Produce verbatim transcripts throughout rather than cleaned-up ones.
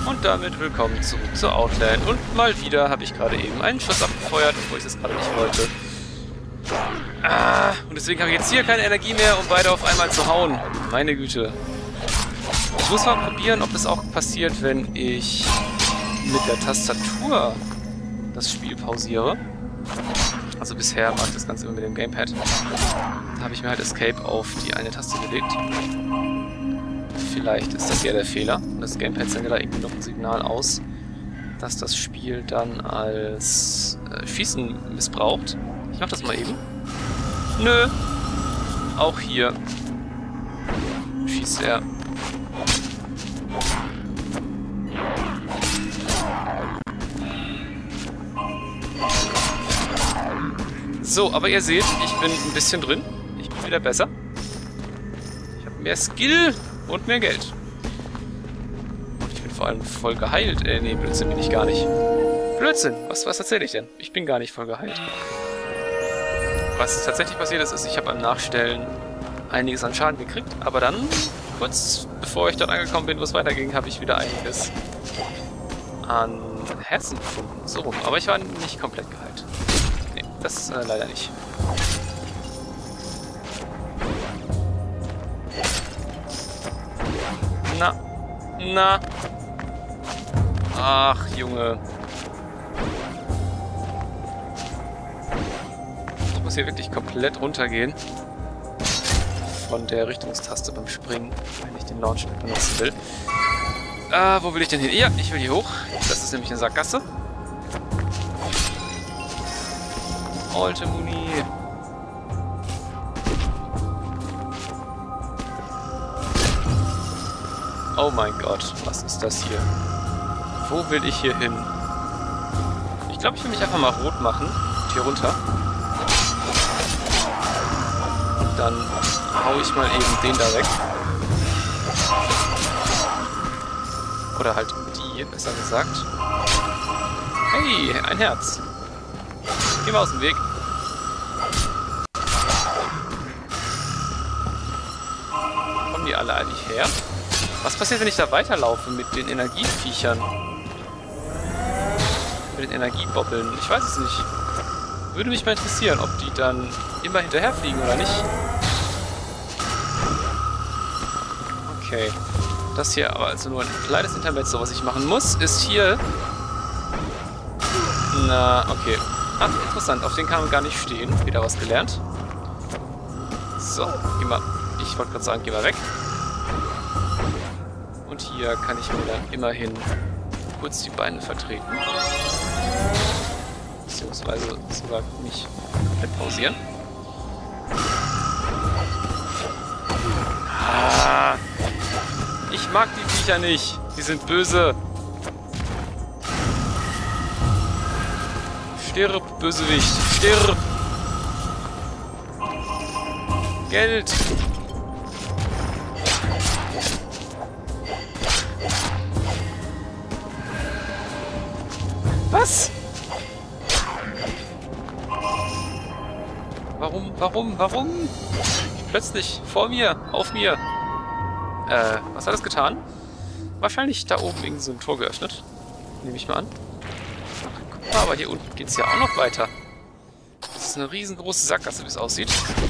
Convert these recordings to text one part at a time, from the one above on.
Und damit willkommen zurück zu Outland. Und mal wieder habe ich gerade eben einen Schuss abgefeuert, obwohl ich das gerade nicht wollte. Ah, und deswegen habe ich jetzt hier keine Energie mehr, um beide auf einmal zu hauen. Meine Güte. Ich muss mal probieren, ob es auch passiert, wenn ich mit der Tastatur das Spiel pausiere. Also bisher mache ich das Ganze immer mit dem Gamepad. Da habe ich mir halt Escape auf die eine Taste gelegt. Vielleicht ist das ja der Fehler. Das Gamepad sendet da irgendwie noch ein Signal aus, dass das Spiel dann als äh, Schießen missbraucht. Ich mach das mal eben. Nö. Auch hier schießt er. So, aber ihr seht, ich bin ein bisschen drin. Ich bin wieder besser. Ich habe mehr Skill und mehr Geld. Und ich bin vor allem voll geheilt. Äh, nee, Blödsinn bin ich gar nicht. Blödsinn! Was, was erzähle ich denn? Ich bin gar nicht voll geheilt. Was tatsächlich passiert ist, ist, ich habe beim Nachstellen einiges an Schaden gekriegt. Aber dann, kurz bevor ich dort angekommen bin, wo es weiterging, habe ich wieder einiges an Herzen gefunden. So rum. Aber ich war nicht komplett geheilt. Nee, das äh, leider nicht. Na, na. Ach, Junge. Ich muss hier wirklich komplett runtergehen. Von der Richtungstaste beim Springen, wenn ich den Launchpad benutzen will. Ah, wo will ich denn hin? Ja, ich will hier hoch. Das ist nämlich eine Sackgasse. Alte Muni. Oh mein Gott, was ist das hier? Wo will ich hier hin? Ich glaube, ich will mich einfach mal rot machen. Und hier runter. Und dann hau ich mal eben den da weg. Oder halt die, besser gesagt. Hey, ein Herz. Geh mal aus dem Weg. Kommen die alle eigentlich her? Was passiert, wenn ich da weiterlaufe mit den Energieviechern? Mit den Energiebobbeln? Ich weiß es nicht. Würde mich mal interessieren, ob die dann immer hinterherfliegen oder nicht. Okay. Das hier aber also nur ein kleines Intermezzo, was ich machen muss, ist hier... Na, okay. Ach, interessant. Auf den kann man gar nicht stehen. Wieder was gelernt. So, geh mal... Ich wollte gerade sagen, geh mal weg. Und hier kann ich mir dann immerhin kurz die Beine vertreten. Beziehungsweise sogar mich komplett pausieren. Ah, ich mag die Viecher nicht. Die sind böse. Stirb, Bösewicht. Stirb. Geld. Was? Warum, warum, warum? Plötzlich vor mir, auf mir. Äh, was hat es getan? Wahrscheinlich da oben irgend so ein Tor geöffnet. Nehme ich mal an. Guck mal, aber hier unten geht es ja auch noch weiter. Das ist eine riesengroße Sackgasse, wie es aussieht.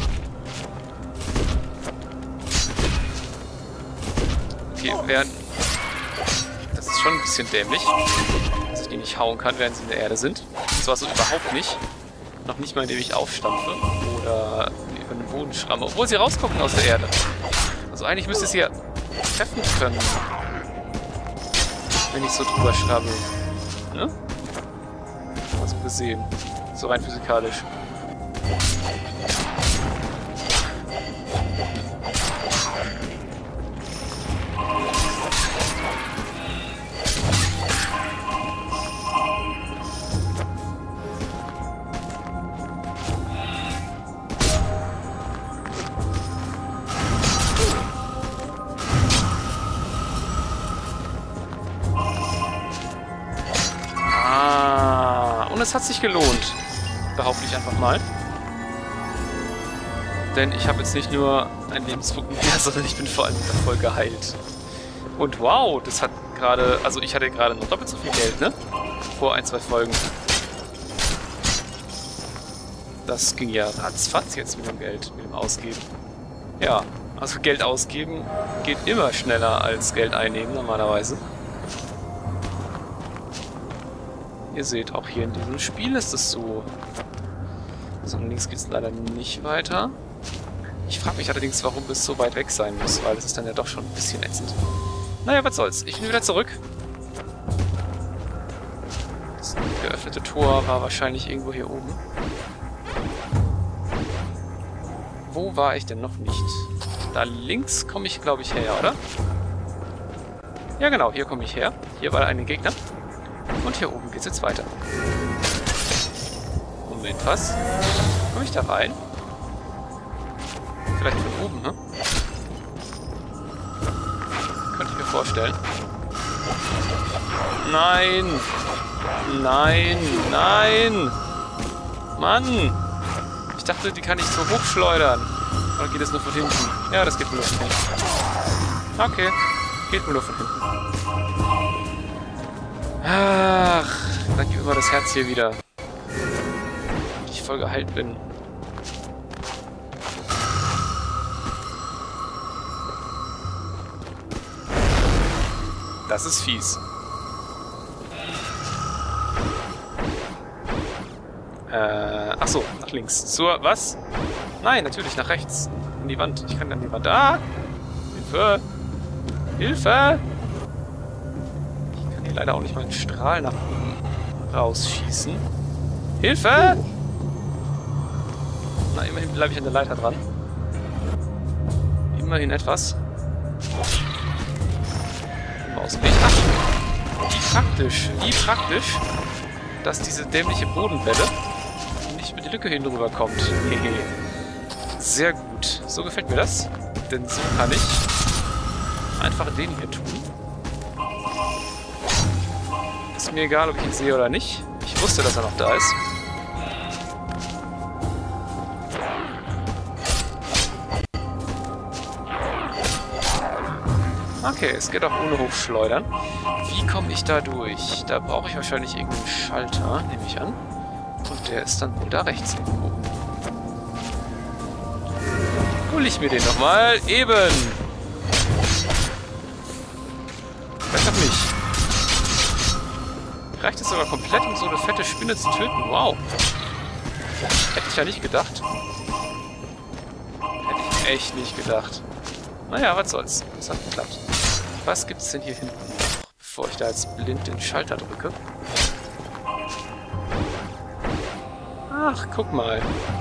Okay, während... Das ist schon ein bisschen dämlich. Die nicht hauen kann, während sie in der Erde sind. Und zwar so überhaupt nicht. Noch nicht mal, indem ich aufstampfe oder über den Boden schramme. Obwohl sie rausgucken aus der Erde. Also eigentlich müsste sie ja treffen können. Wenn ich so drüber schramme. Ne? Also gesehen. So rein physikalisch. Es hat sich gelohnt, behaupte ich einfach mal. Denn ich habe jetzt nicht nur einen Lebenspunkt mehr, sondern ich bin vor allem voll geheilt. Und wow, das hat gerade... Also ich hatte gerade noch doppelt so viel Geld, ne? Vor ein, zwei Folgen. Das ging ja ratzfatz jetzt mit dem Geld, mit dem Ausgeben. Ja, also Geld ausgeben geht immer schneller als Geld einnehmen normalerweise. Ihr seht, auch hier in diesem Spiel ist es so. So, links geht es leider nicht weiter. Ich frage mich allerdings, warum es so weit weg sein muss, weil es ist dann ja doch schon ein bisschen ätzend. Naja, was soll's. Ich bin wieder zurück. Das geöffnete Tor war wahrscheinlich irgendwo hier oben. Wo war ich denn noch nicht? Da links komme ich, glaube ich, her, oder? Ja, genau, hier komme ich her. Hier war ein Gegner. Und hier oben geht's jetzt weiter. Moment, was? Komme ich da rein? Vielleicht von oben, ne? Könnte ich mir vorstellen. Nein! Nein! Nein! Mann! Ich dachte, die kann ich so hochschleudern. Oder geht das nur von hinten? Ja, das geht nur von hinten. Okay, geht nur von hinten. Ach, dann gib immer das Herz hier wieder. Ich voll geheilt bin. Das ist fies. Äh, achso, nach links. Zur, was? Nein, natürlich, nach rechts. In die Wand. Ich kann an die Wand. Ah! Hilfe! Hilfe! Ich kann hier leider auch nicht mal einen Strahl nach oben rausschießen. Hilfe! Na, immerhin bleibe ich an der Leiter dran. Immerhin etwas. Aus dem Weg. Ach, wie praktisch, wie praktisch, dass diese dämliche Bodenwelle nicht über die Lücke hin rüber kommt. Hehe. Sehr gut. So gefällt mir das. Denn so kann ich einfach den hier tun. Ist mir egal, ob ich ihn sehe oder nicht. Ich wusste, dass er noch da ist. Okay, es geht auch ohne Hochschleudern. Wie komme ich da durch? Da brauche ich wahrscheinlich irgendeinen Schalter, nehme ich an. Und der ist dann wohl da rechts irgendwo. Hol ich mir den nochmal. Eben! Vielleicht auch nicht. Reicht es sogar komplett, um so eine fette Spinne zu töten? Wow! Hätte ich ja nicht gedacht. Hätte ich echt nicht gedacht. Naja, was soll's. Das hat geklappt. Was gibt's denn hier hinten noch, bevor ich da jetzt blind den Schalter drücke? Ach, guck mal.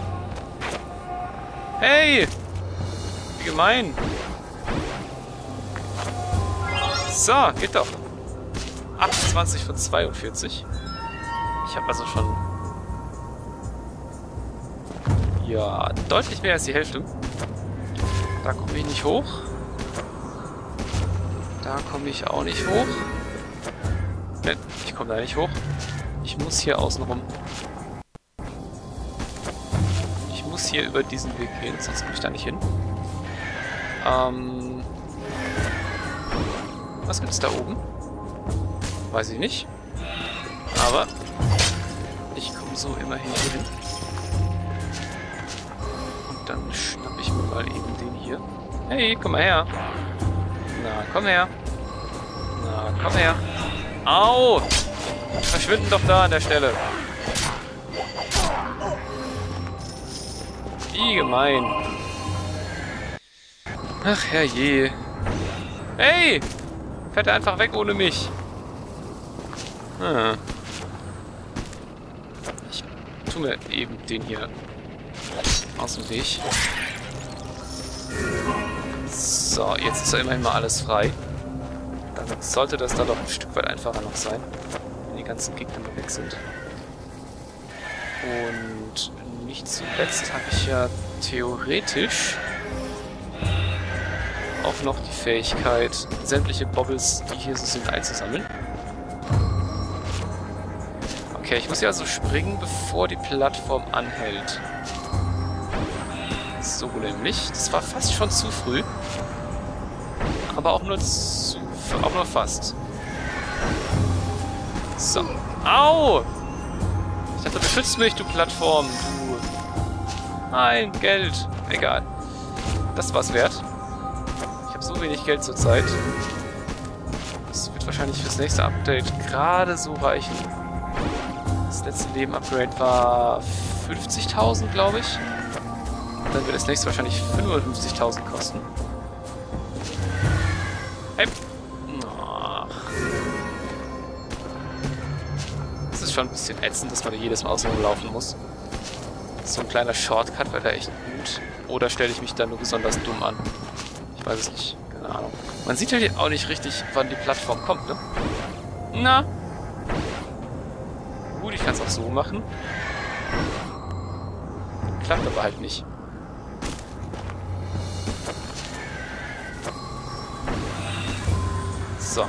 Hey! Wie gemein. So, geht doch. achtundzwanzig von zweiundvierzig. Ich habe also schon... Ja, deutlich mehr als die Hälfte. Da komme ich nicht hoch. Da komme ich auch nicht hoch. Ne, ich komme da nicht hoch. Ich muss hier außen rum. Ich muss hier über diesen Weg gehen, sonst komme ich da nicht hin. Ähm... Was gibt's da oben? Weiß ich nicht. Aber ich komme so immerhin hier hin. Und dann schnapp ich mir mal eben den hier. Hey, komm mal her. Na, komm her. Na, komm her. Au! Verschwinden doch da an der Stelle. Wie gemein. Ach, herrje. Hey! Fährt er einfach weg ohne mich. Hm. Ich tu mir eben den hier aus dem Weg. So, jetzt ist ja immerhin mal alles frei. Dann sollte das dann doch ein Stück weit einfacher noch sein, wenn die ganzen Gegner mal weg sind. Und nicht zuletzt habe ich ja theoretisch auch noch die Fähigkeit, sämtliche Bobbles, die hier so sind, einzusammeln. Okay, ich muss hier also springen, bevor die Plattform anhält. So nämlich. Das war fast schon zu früh. Aber auch nur zu auch nur fast. So. Au! Ich dachte, du beschützt mich, du Plattform. Du. Nein, Geld. Egal. Das war's wert. Ich habe so wenig Geld zurzeit. Das wird wahrscheinlich fürs nächste Update gerade so reichen. Das letzte Leben-Upgrade war fünfzigtausend, glaube ich. Dann wird das nächste wahrscheinlich fünfundfünfzigtausend kosten. Hey. Ach. Das ist schon ein bisschen ätzend, dass man da jedes Mal außen rumlaufen muss. Das ist so ein kleiner Shortcut, weil der echt gut. Oder stelle ich mich da nur besonders dumm an? Ich weiß es nicht. Keine Ahnung. Man sieht halt auch nicht richtig, wann die Plattform kommt, ne? Na? Gut, ich kann es auch so machen. Klappt aber halt nicht. So.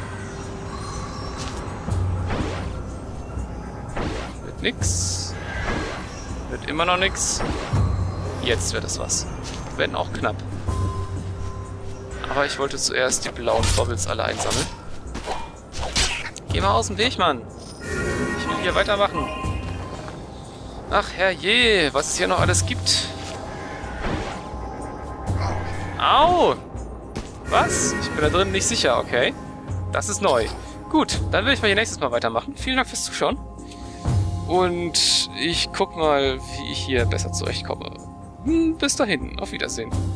Wird nix. Wird immer noch nix. Jetzt wird es was. Wenn auch knapp. Aber ich wollte zuerst die blauen Bobbles alle einsammeln. Geh mal aus dem Weg, Mann. Ich will hier weitermachen. Ach, herrje, was es hier noch alles gibt. Au! Was? Ich bin da drin nicht sicher, okay. Das ist neu. Gut, dann will ich mal hier nächstes Mal weitermachen. Vielen Dank fürs Zuschauen. Und ich guck mal, wie ich hier besser zurechtkomme. Hm, bis dahin. Auf Wiedersehen.